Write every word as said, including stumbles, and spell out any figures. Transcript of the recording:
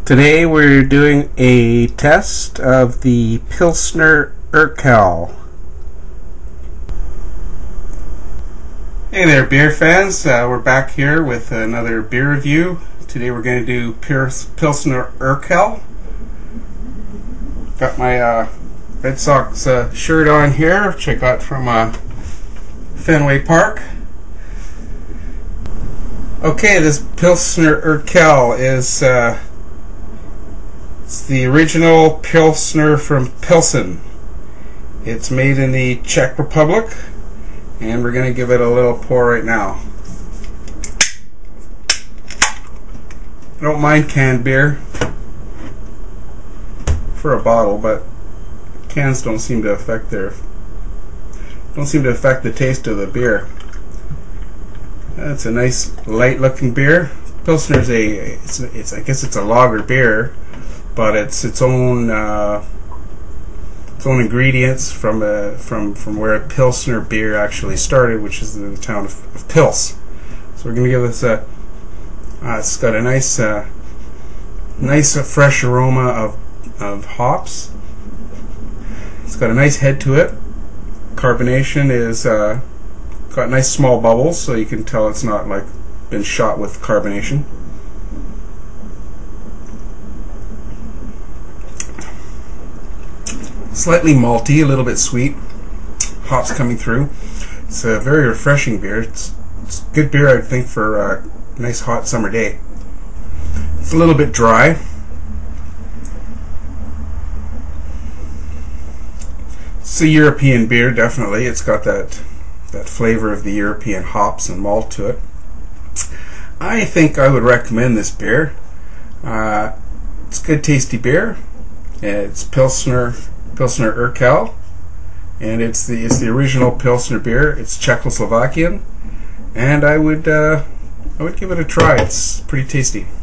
Today we're doing a test of the Pilsner Urquell. Hey there, beer fans. Uh, we're back here with another beer review. Today we're going to do Pilsner Urquell. Got my uh, Red Sox uh, shirt on here, which I got from uh, Fenway Park. Okay, this Pilsner Urquell is uh, it's the original Pilsner from Pilsen. It's made in the Czech Republic, and we're going to give it a little pour right now. I don't mind canned beer for a bottle, but cans don't seem to affect their don't seem to affect the taste of the beer. That's a nice light-looking beer. Pilsner's a it's, it's I guess it's a lager beer, but it's its own uh, its own ingredients from a, from from where a Pilsner beer actually started, which is in the town of, of Pils. So we're going to give this a. Uh, it's got a nice, uh, nice uh, fresh aroma of of hops. It's got a nice head to it. Carbonation is uh, got nice small bubbles, so you can tell it's not like been shot with carbonation. Slightly malty, a little bit sweet. Hops coming through. It's a very refreshing beer. It's, it's good beer, I think, for a nice hot summer day. It's a little bit dry. It's a European beer, definitely. It's got that that flavor of the European hops and malt to it. I think I would recommend this beer. Uh, it's good, tasty beer. It's Pilsner Pilsner Urquell, and it's the it's the original Pilsner beer. It's Czechoslovakian, and I would uh, I would give it a try. It's pretty tasty.